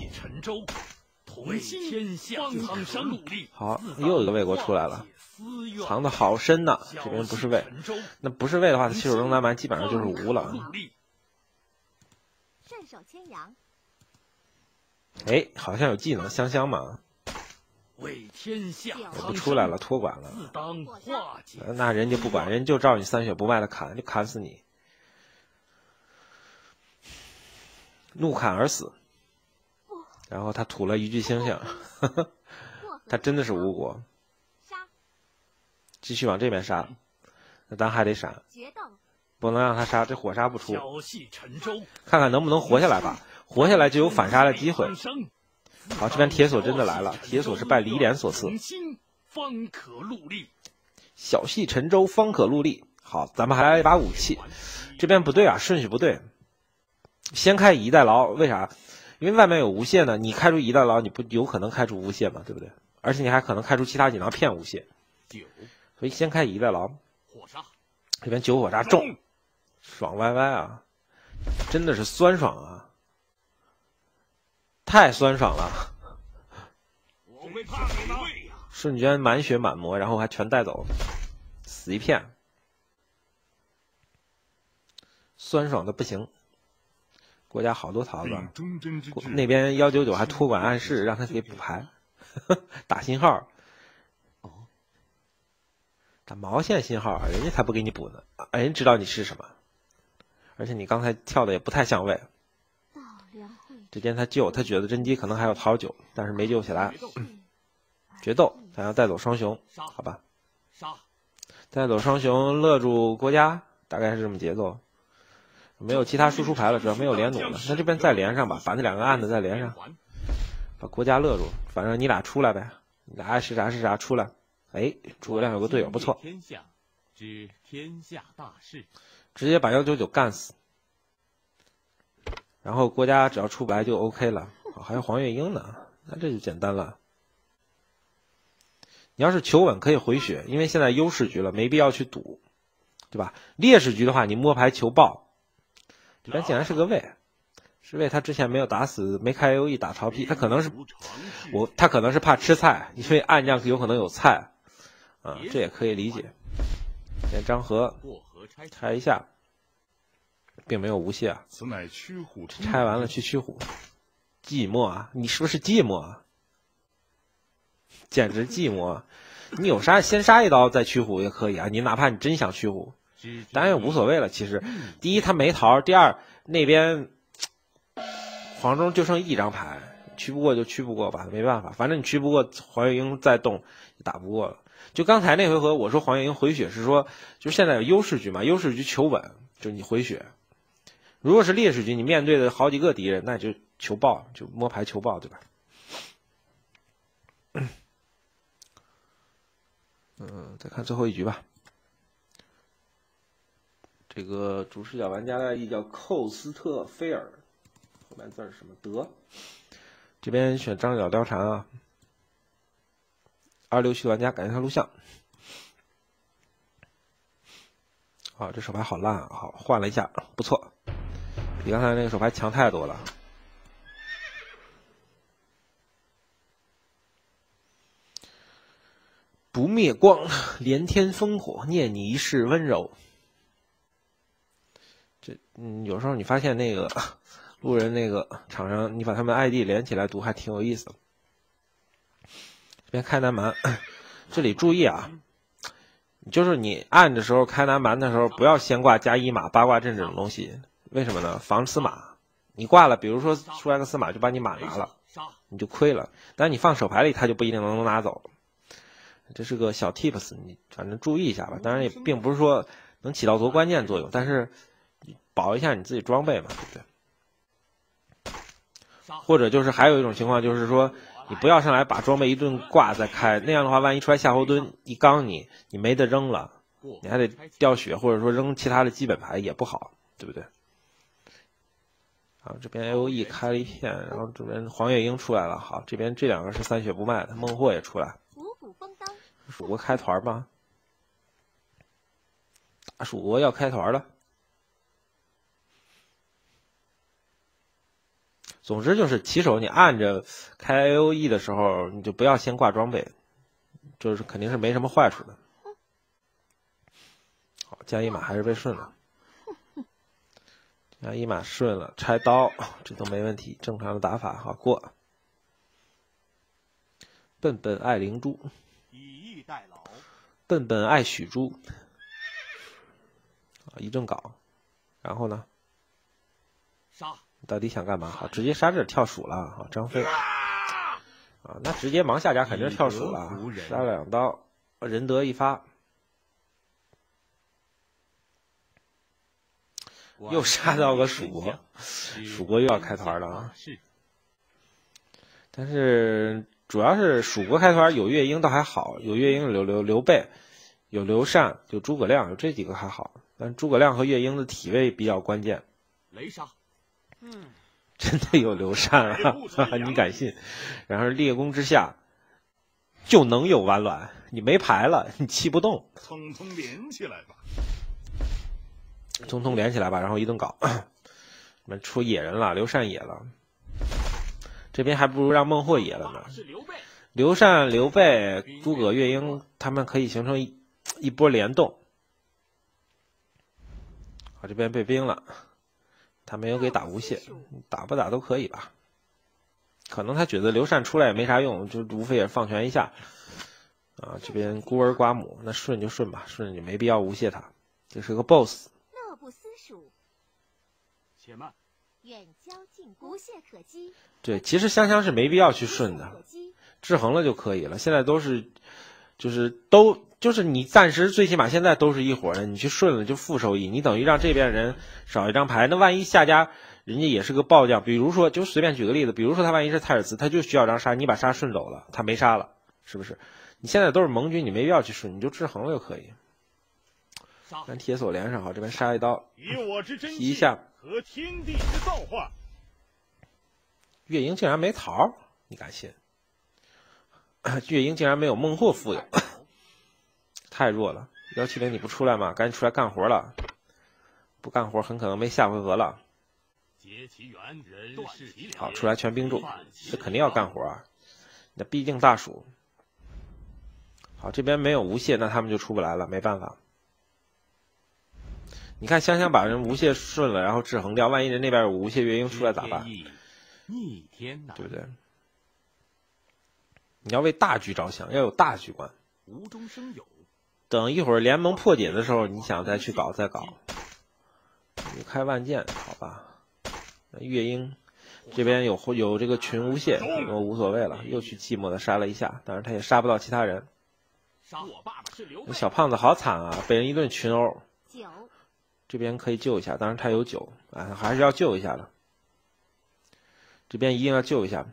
好，又有一个魏国出来了，藏的好深呐！这边不是魏，那不是魏的话，他起手扔南蛮基本上就是无了。 镇守千阳， 哎，好像有技能香香嘛。 为天下不出来了，托管了。那人家不管，人就照你3血不卖的砍，就砍死你。怒砍而死。然后他吐了一具星星，他真的是吴国。继续往这边杀，那咱还得闪，不能让他杀，这火杀不出。看看能不能活下来吧，活下来就有反杀的机会。好，这边铁锁真的来了，铁锁是拜李脸所赐。小戏沉舟，方可陆地。好，咱们还来一把武器。这边不对啊，顺序不对。先开以逸待劳，为啥？因为外面有无懈呢，你开出以逸待劳，你不有可能开出无懈嘛，对不对？而且你还可能开出其他技能骗无懈。所以先开以逸待劳。这边9火杀中，爽歪歪啊！真的是酸爽啊！太酸爽了，瞬间满血满魔，然后还全带走，死一片，酸爽的不行。国家好多桃子，那边199还托管暗示让他给补牌，打信号。打毛线信号啊？人家才不给你补呢，人知道你是什么，而且你刚才跳的也不太像位。这边他救，他觉得真机可能还有桃9，但是没救起来。决斗，咱要带走双雄，好吧？带走双雄，勒住国家，大概是这么节奏。没有其他输出牌了，主要没有连弩了。那这边再连上吧，把那2个暗的再连上，把国家勒住。反正你俩出来呗，你俩爱是啥是啥，出来。哎，诸葛亮有个队友不错， 知天下大事， 直接把199干死。然后国家只要出不来就 OK 了。哦，还有黄月英呢，那这就简单了。你要是求稳可以回血，因为现在优势局了，没必要去赌。 对吧？劣势局的话，你摸牌求爆，这边竟然是个卫，是卫他之前没有打死，没开 AOE 打潮批，他可能是他可能是怕吃菜，因为暗将有可能有菜，啊，这也可以理解。先张合拆一下，并没有无懈啊。 此乃驱虎， 拆完了去驱虎，寂寞啊！你是不是寂寞啊？简直寂寞啊！你有杀先杀一刀再驱虎也可以啊，你哪怕你真想驱虎，当然也无所谓了。其实，第一他没桃，第二那边黄忠就剩一张牌，驱不过就驱不过吧，没办法，反正你驱不过黄月英再动也打不过了。就刚才那回合我说黄月英回血是说，就现在有优势局嘛，优势局求稳，就你回血。如果是劣势局，你面对的好几个敌人，那就求爆，就摸牌求爆，对吧？再看最后一局吧。这个主视角玩家的 ID 叫寇斯特菲尔，后面字是什么？德。这边选张角貂蝉啊。26区的玩家感谢他录像。啊，这手牌好烂啊！好，换了一下，不错，比刚才那个手牌强太多了。不灭光，连天烽火，念你一世温柔。这有时候你发现那个路人那个场上，你把他们 ID 连起来读还挺有意思的。这边开南蛮，这里注意啊，就是你按的时候开南蛮的时候，不要先挂加一马、八卦阵这种东西，为什么呢？防司马。你挂了，比如说出来个司马就把你马拿了，你就亏了。但是你放手牌里，他就不一定能拿走。这是个小 tips， 你反正注意一下吧。当然也并不是说能起到多关键作用，但是保一下你自己装备嘛，对不对？或者就是还有一种情况，就是说你不要上来把装备一顿挂再开，那样的话，万一出来夏侯惇一刚你没得扔了，你还得掉血，或者说扔其他的基本牌也不好，对不对？啊，这边 AOE 开了一片，然后这边黄月英出来了，好，这边这两个是3血不卖的，孟获也出来。蜀国开团吗？大蜀国要开团了。总之就是起手你按着开 AOE 的时候，你就不要先挂装备，就是肯定是没什么坏处的。好，加一马还是被顺了，加一马顺了，拆刀这都没问题，正常的打法，好过。笨笨爱灵珠。笨笨爱许珠，一顿搞，然后呢？你到底想干嘛？好，直接杀这跳鼠了啊！张飞啊，那直接盲下家肯定是跳鼠了，杀了2刀，仁德一发，又杀到个蜀国，蜀国又要开团了啊！但是。主要是蜀国开团有乐英倒还好，有乐英有刘备，有刘禅，有诸葛亮，有这几个还好。但诸葛亮和乐英的体位比较关键。 雷杀， 真的有刘禅啊！你敢信？然后列公之下就能有完卵，你没牌了，你气不动。 匆匆连起来吧， 匆匆连起来吧，然后一顿搞。我们出野人了，刘禅野了。这边还不如让孟获野了呢。刘禅、刘备、诸葛、乐英，他们可以形成一波联动。好，这边被冰了，他没有给打无懈，打不打都可以吧。可能他觉得刘禅出来也没啥用，就无非也是放权一下。啊，这边孤儿寡母，那顺就顺吧，顺就没必要无懈他。这是个 BOSS。 乐不思蜀， 且慢。 远交近攻，无懈可击。 对，其实香香是没必要去顺的，制衡了就可以了。现在都是，就是你暂时最起码现在都是一伙的，你去顺了就负收益，你等于让这边人少一张牌。那万一下家人家也是个爆将，比如说就随便举个例子，比如说他万一是泰尔茨，他就需要张杀，你把杀顺走了，他没杀了，是不是？你现在都是盟军，你没必要去顺，你就制衡了就可以。咱铁锁连上好，这边杀一刀， 以我之真提一下。 和天地之造化， 乐英竟然没桃，你敢信？乐英竟然没有孟获富有，太弱了。 170你不出来吗？赶紧出来干活了，不干活很可能没下回合了。好，出来全冰住，这肯定要干活啊！那毕竟大蜀。好，这边没有无懈，那他们就出不来了，没办法。你看香香把人无懈顺了，然后制衡掉，万一人那边有无懈月鹰出来咋办？对不对？你要为大局着想，要有大局观。等一会儿联盟破解的时候，你想再去搞再搞。你开万剑，好吧？月鹰这边有这个群无懈，我无所谓了，又去寂寞的杀了一下，当然他也杀不到其他人。小胖子好惨啊，被人一顿群殴。这边可以救一下，当然他有9，啊，还是要救一下的。这边一定要救一下。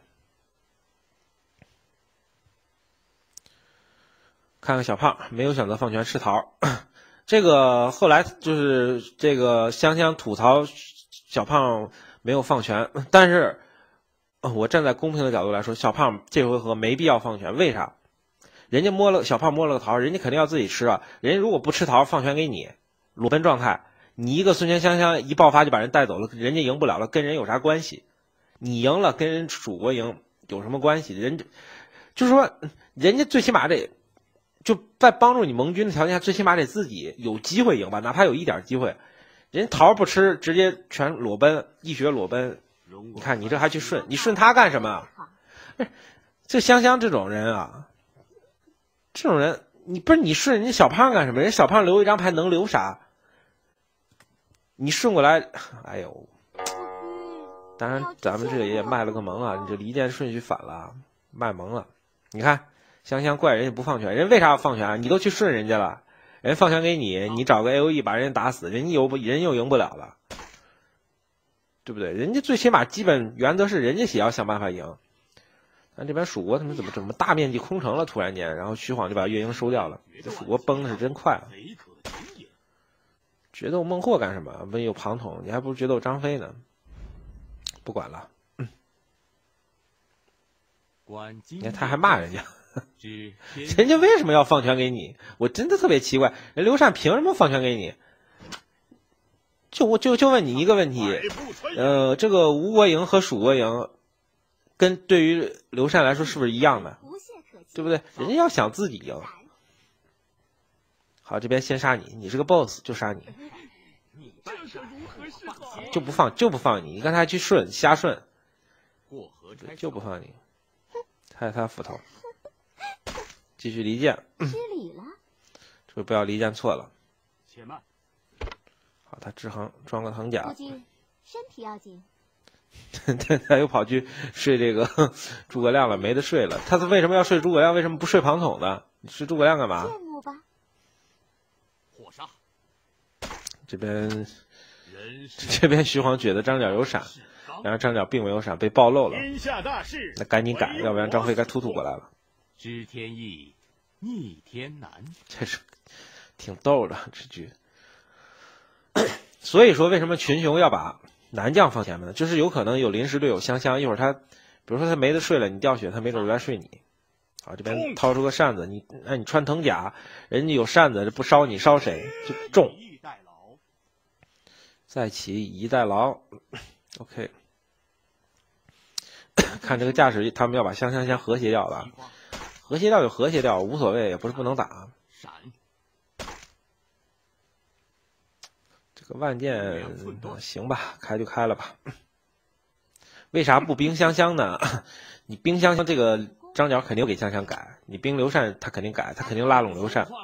看看小胖没有选择放权吃桃，这个后来就是这个香香吐槽小胖没有放权，但是我站在公平的角度来说，小胖这回合没必要放权，为啥？人家小胖摸了个桃，人家肯定要自己吃啊，人家如果不吃桃放权给你，裸奔状态，你一个孙权香香一爆发就把人带走了，人家赢不了了，跟人有啥关系？你赢了跟人蜀国赢有什么关系？人就是说人家最起码得就在帮助你盟军的条件下，最起码得自己有机会赢吧，哪怕有一点机会。人桃不吃，直接全裸奔，一血裸奔。你看你这还去顺，你顺他干什么？这香香这种人啊，这种人你不是你顺人家小胖干什么？人家小胖留一张牌能留啥？你顺过来，哎呦！当然咱们这也卖了个萌啊，你这离间顺序反了，卖萌了。你看香香怪人家不放权，人为啥要放权？你都去顺人家了，人放权给你，你找个 AOE 把人家打死，人又赢不了了，对不对？人家最起码基本原则是人家也要想办法赢。但这边蜀国他们怎么大面积空城了？突然间，然后徐晃就把月鹰收掉了。这蜀国崩的是真快啊！决斗孟获干什么？问有庞统，你还不如决斗张飞呢。不管了，你看他还骂人家，人家为什么要放权给你？我真的特别奇怪，人刘禅凭什么放权给你？就问你一个问题，这个吴国营和蜀国营，跟对于刘禅来说是不是一样的？对不对？人家要想自己赢。好，这边先杀你，你是个 boss 就杀你。就不放你，你刚才去顺瞎顺，就不放你，他斧头，继续离间， 失礼了， 这不要离间错了。好，他制衡装个藤甲， 身体要紧。 他又跑去睡这个诸葛亮了，没得睡了。他为什么要睡诸葛亮？为什么不睡庞统呢？你睡诸葛亮干嘛？这边徐晃觉得张角有闪，然而张角并没有闪，被暴露了。那赶紧改，要不然张飞该突过来了。 知天意，逆天难， 这是挺逗的这句。所以说，为什么群雄要把南将放前面呢？就是有可能有临时队友香香，一会儿他，比如说他没得睡了，你掉血，他没准就来睡你。好，这边掏出个扇子，你穿藤甲，人家有扇子，不烧你烧谁？就中。再起以逸待劳 ，OK。看这个架势，他们要把香香先和谐掉了，和谐掉就和谐掉，无所谓，也不是不能打。这个万剑行吧，开就开了吧。为啥不冰香香呢？你冰香香这个张角肯定给香香改，你冰刘禅他肯定改，他肯定拉拢刘禅，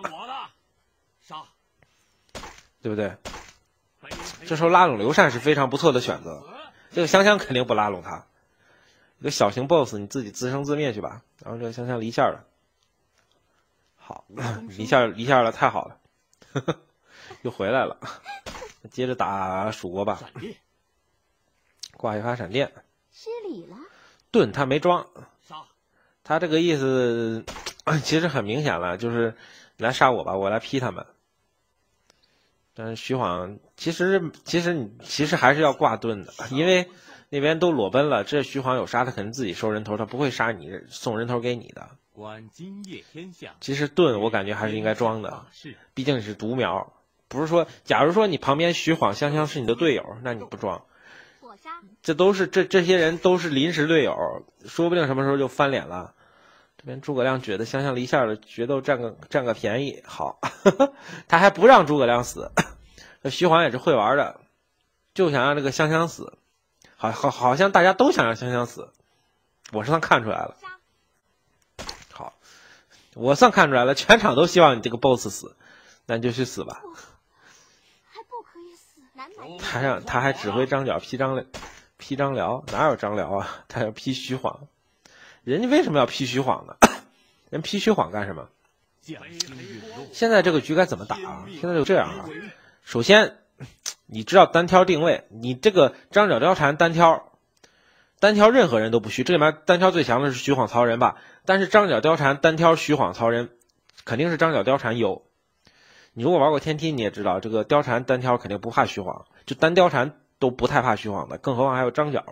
对不对？这时候拉拢刘禅是非常不错的选择，这个香香肯定不拉拢他。一个小型 boss 你自己自生自灭去吧。然后这个香香离线了，好，离线了，太好了，又回来了，接着打蜀国吧。挂一发闪电， 失礼了。 盾他没装，他这个意思其实很明显了，就是来杀我吧，我来劈他们。但是徐晃其实还是要挂盾的，因为那边都裸奔了，这徐晃有杀他肯定自己收人头，他不会杀你送人头给你的。 观今夜天象。 其实盾我感觉还是应该装的，毕竟是独苗，不是说，假如说你旁边徐晃、香香是你的队友，那你不装。这都是这些人都是临时队友，说不定什么时候就翻脸了。这边诸葛亮觉得香香离线了，决斗占个便宜，好，他还不让诸葛亮死。这徐晃也是会玩的，就想让这个香香死，好像大家都想让香香死，我算看出来了。好，我算看出来了，全场都希望你这个 BOSS 死，那你就去死吧。 还不可以死， 他还指挥张角劈张辽，哪有张辽啊？他要劈徐晃，人家为什么要劈徐晃呢？人劈徐晃干什么？现在这个局该怎么打啊？现在就这样啊。首先，你知道单挑定位，你这个张角貂蝉单挑任何人都不虚，这里面单挑最强的是徐晃曹仁吧？但是张角貂蝉单挑徐晃曹仁，肯定是张角貂蝉优。你如果玩过天梯，你也知道这个貂蝉单挑肯定不怕徐晃，就单貂蝉都不太怕徐晃的，更何况还有张角。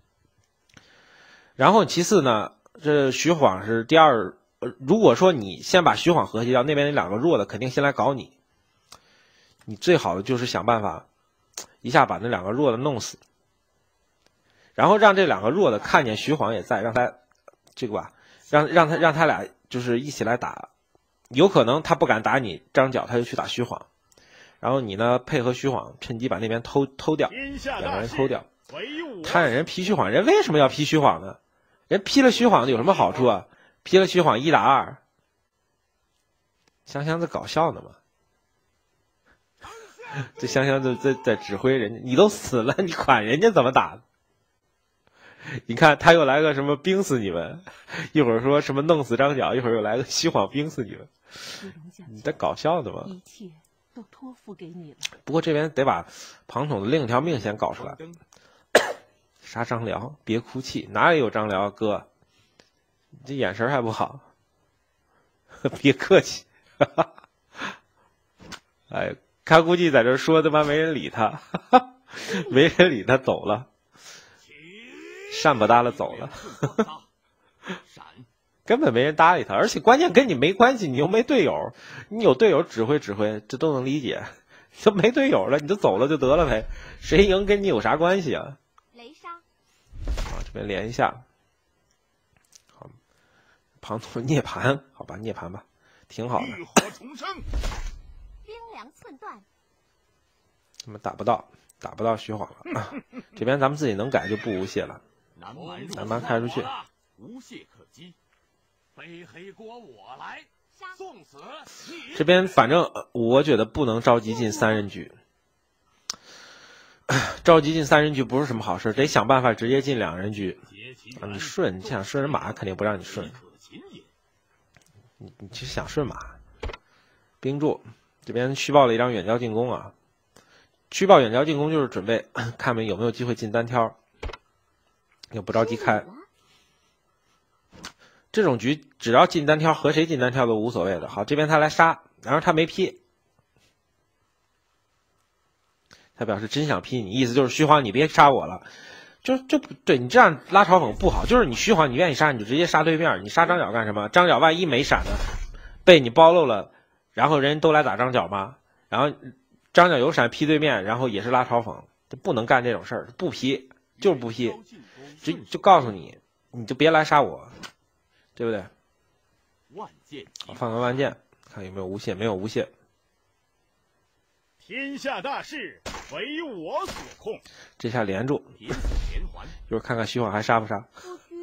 然后其次呢，这徐晃是第二。如果说你先把徐晃和谐掉，那边那两个弱的肯定先来搞你。你最好的就是想办法一下把那两个弱的弄死，然后让这两个弱的看见徐晃也在，让他这个吧，让他俩就是一起来打。有可能他不敢打你张角，他就去打徐晃，然后你呢配合徐晃，趁机把那边偷掉，两个人偷掉。看人劈徐晃，人为什么要劈徐晃呢？人劈了徐晃有什么好处啊？劈了徐晃1打2，香香在搞笑呢嘛？这香香在指挥人家，你都死了，你管人家怎么打？你看他又来个什么冰死你们，一会儿说什么弄死张角，一会儿又来个徐晃冰死你们，你在搞笑呢吗？ 一切都托付给你了。 不过这边得把庞统的另一条命先搞出来。杀张辽，别哭泣，哪里有张辽哥？你这眼神还不好，别客气。哎，他估计在这说他妈没人理他，没人理他走了，善不搭了走了，根本没人搭理他，而且关键跟你没关系，你又没队友，你有队友指挥，这都能理解。就没队友了，你就走了就得了呗，谁赢跟你有啥关系啊？ 雷杀。 啊，这边连一下。庞统涅槃，好吧，涅槃吧，挺好的。 浴火重生， 冰凉寸断。 他们打不到徐晃了啊！这边咱们自己能改就不无懈了。南蛮开出去， 无懈可击。背黑锅我来，送死。 这边反正我觉得不能着急进3人局，着急进3人局不是什么好事，得想办法直接进2人局。啊，你想顺人马肯定不让你顺。你其实想顺马，冰柱这边虚报了一张远交进攻啊，虚报远交进攻就是准备看有没有机会进单挑，也不着急开。这种局只要进单挑，和谁进单挑都无所谓的。好，这边他来杀，然后他没劈，他表示真想劈你，意思就是虚晃你别杀我了。就不对，你这样拉嘲讽不好。就是你虚晃，你愿意杀你就直接杀对面，你杀张角干什么？张角万一没闪呢，被你暴露了，然后人都来打张角吗？然后张角有闪劈对面，然后也是拉嘲讽，就不能干这种事儿，不劈就是不劈，就告诉你，你就别来杀我，对不对？好，放个万剑，看有没有无懈，没有无懈。 天下大势为我所控。 这下连住，一会儿看看徐晃还杀不杀。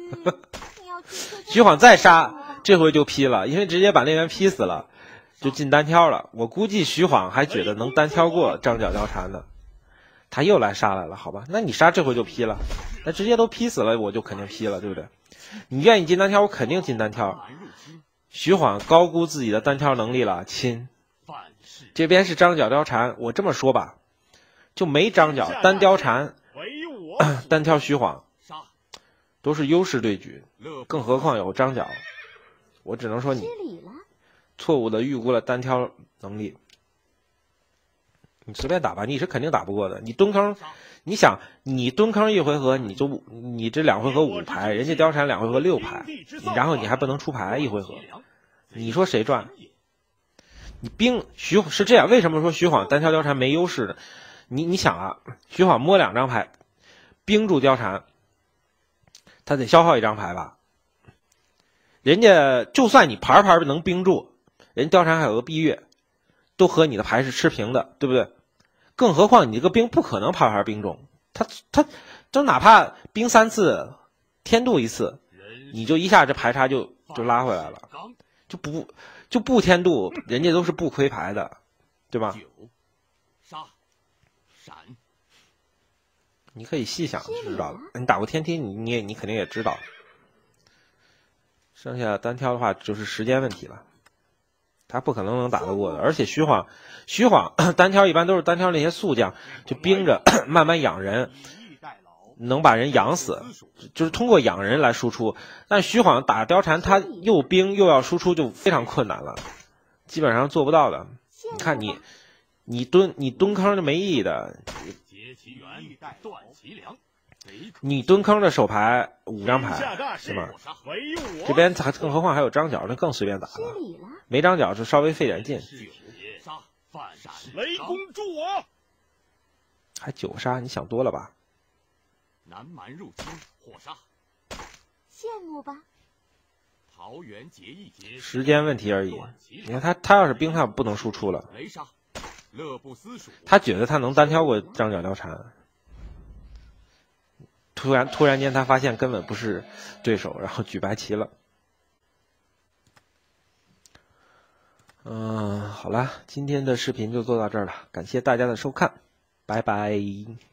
徐晃再杀，这回就劈了，因为直接把那边劈死了，就进单挑了。我估计徐晃还觉得能单挑过张角貂蝉的，他又来杀来了，好吧？那你杀这回就劈了，那直接都劈死了，我就肯定劈了，对不对？你愿意进单挑，我肯定进单挑。徐晃高估自己的单挑能力了，亲。这边是张角貂蝉，我这么说吧，就没张角单貂蝉，单挑徐晃，都是优势对局，更何况有张角，我只能说你错误的预估了单挑能力。 你随便打吧，你是肯定打不过的。你蹲坑，你想你蹲坑一回合，你这2回合5牌，人家貂蝉2回合6牌，然后你还不能出牌1回合，你说谁赚？你徐是这样，为什么说徐晃单挑貂蝉没优势呢？你想啊，徐晃摸2张牌，冰住貂蝉，他得消耗1张牌吧？人家就算你牌能冰住，人貂蝉还有个碧月，都和你的牌是持平的，对不对？更何况你这个冰不可能牌冰中，他哪怕冰3次，天度1次，你就一下这牌差就拉回来了，就不天度，人家都是不亏牌的，对吧？ 杀闪， 你可以细想就知道了。你打过天梯，你肯定也知道。剩下单挑的话就是时间问题了，他不可能打得过的。而且徐晃单挑一般都是单挑那些速将，就冰着慢慢养人，能把人养死，就是通过养人来输出。但徐晃打貂蝉，他又冰又要输出，就非常困难了，基本上做不到的。你看你蹲坑就没意义的，你蹲坑的手牌5张牌是吗？这边更何况还有张角，那更随便打了。没张角就稍微费点劲。 雷公助我！ 还9杀，你想多了吧？ 南蛮入侵，火杀。 羡慕吧。 桃园结义节， 时间问题而已。你看他要是冰，他不能输出了。 雷杀，乐不思蜀。 他觉得他能单挑过张角貂蝉。突然间他发现根本不是对手，然后举白旗了。好了，今天的视频就做到这儿了，感谢大家的收看，拜拜。